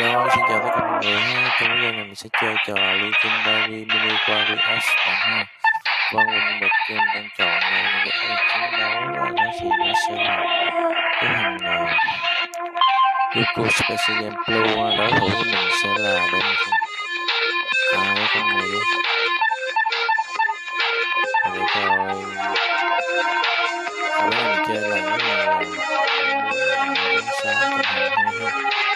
Rồi, xin chào tất cả mọi người ha. Trong video này mình sẽ chơi trò Legendary Mini Warriors bạn ha. Vâng, nhân vật game đang chọn nhân vật đang chiến đấu và nó sẽ là cái thằng Reup Special Game Blue. Đối thủ của mình sẽ là để mình xem cái con này đi. Để coi ở đây mình chơi là cái là 6 tình hình ha.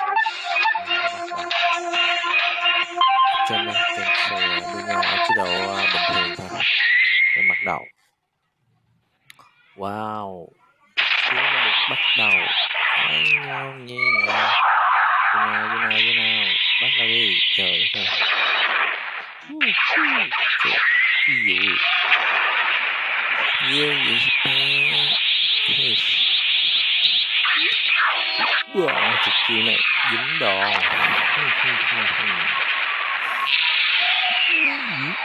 Trên đây kèm theo bên ngoài ở chế độ bình thường thôi để bắt đầu. Wow, chúng đã được bắt đầu. Ngon nha nè. Vô nào bắt đầu đi. Trời ơi, ví dụ gì wow, trực chiêu này dính đòn.